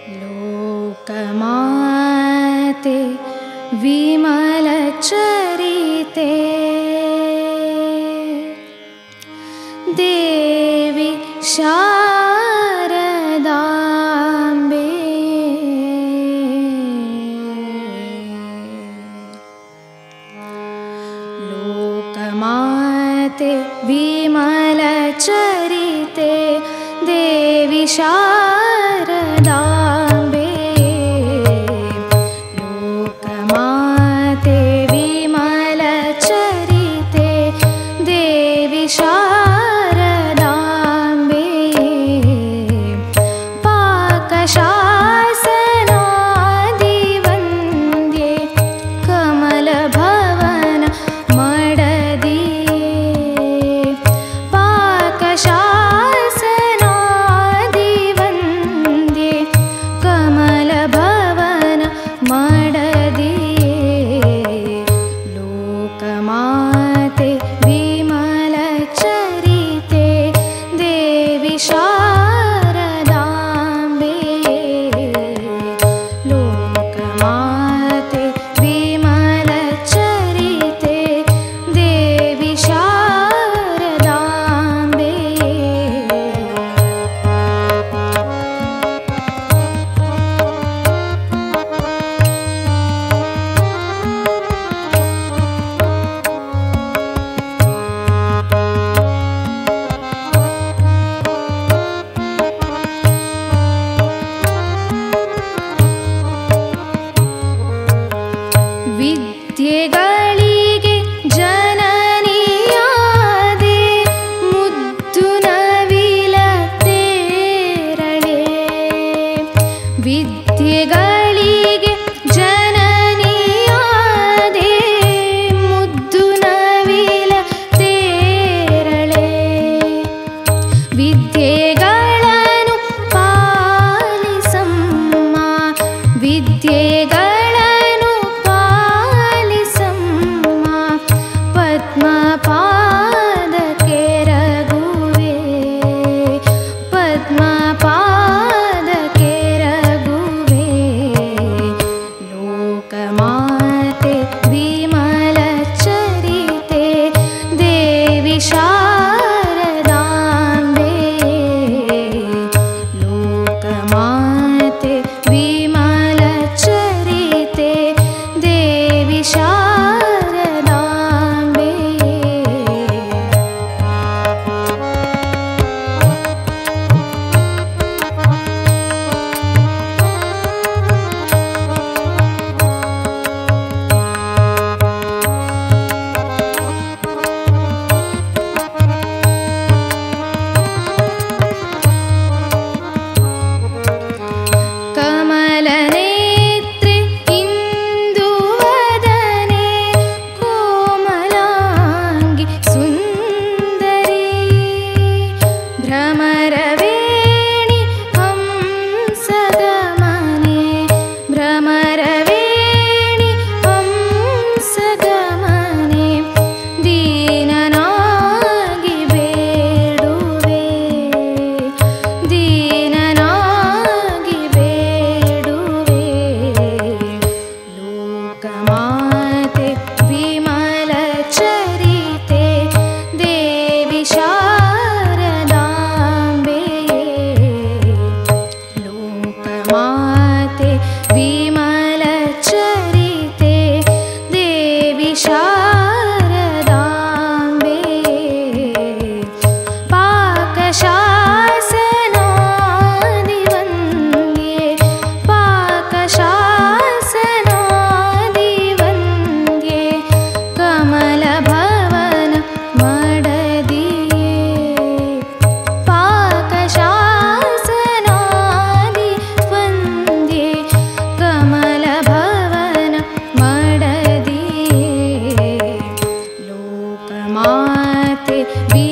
लोकमाते विमलचरिते देवी शारदाम्बे लोकमाते विमलचरिते देवी शारदाम्बे लोकमाते विमलचरिते देवी शारदाम्बे पाकशासनादिवन्द्ये कमलभवन मडदिये पाकशासनादिवन्द्ये कमलभवन मडदिये लोकमाते विमलचरिते देवी शारदाम्बे लोकमाते विमलचरिते देवी शारदाम्बे ವಿದ್ಯೆಗಳಿಗೆ ಜನನಿಯಾದೆ ಮುದ್ದು ನವಿಲತೇರಳೆ ವಿದ್ಯೆಗಳಿಗೆ ಜನನಿಯಾದೆ ಮುದ್ದು ನವಿಲತೇರಳೆ ವಿದ್ಯೆಗಳನ್ನು ಪಾಲಿಸಮ್ಮ ವಿದ್ಯೆಗಳನ್ನು ಪಾಲಿಸಮ್ಮ ಪದ್ಮಪಾದಕ್ಕೆ ರಘುವೆ ಪದ್ಮಪಾದಕ್ಕೆ ರಘುವೆ ಲೋಕಮಾತೆ ವಿಮಲಚರಿತೆ ದೇವಿ ಶಾರದಾಂಬೆ ಲೋಕಮಾತೆ ವಿಮಲಚರಿತೆ ದೇವಿ ಶಾರದಾಂಬೆ ಕಮಲನೇತ್ರೆ ಇಂದುವದನೆ ಕೋಮಲಾಂಗಿ ಸುಂದರಿ ಭ್ರಮರವೇಣಿ ಹಂಸಗಮನೆ ಭ್ರಮರವೇಣಿ ಹಂಸಗಮನೆ ದೀನನಾಗಿ ಬೇಡುವೆ ದೀನನಾಗಿ ಬೇಡುವೆ ಲೋಕಮಾತೆ ವಿಮಲಚರಿತೆ ದೇವಿ ಶಾರದಾಂಬೆ ಲೋಕಮಾತೆ ವಿಮಲಚರಿತೆ ದೇವಿ ಶಾರದಾಂಬೆ ಪಾಕಶಾಸನಾದಿವನ್ಯೆ ಪಾಕಶಾಸನಾದಿವನ್ಯೆ ಕಮಲಭವನ ಮಡದಿಯೇ ಪಾಕಶಾಸನಾದಿವನ್ಯೆ ಕಮಲಭವನ ಮಡದಿಯೇ ಲೋಕಮಾತೆ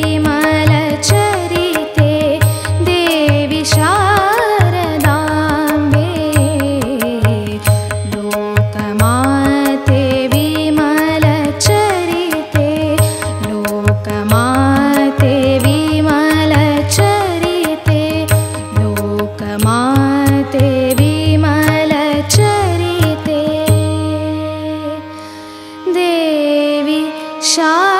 ವಿಮಲಚರಿತೆ ದೇವಿ ಶಾರದಾಂಬೆ ಲೋಕಮಾತೆ ವಿಮಲಚರಿತೆ ಲೋಕಮಾತೆ ವಿಮಲಚರಿತೆ ಲೋಕಮಾತೆ ಶಾ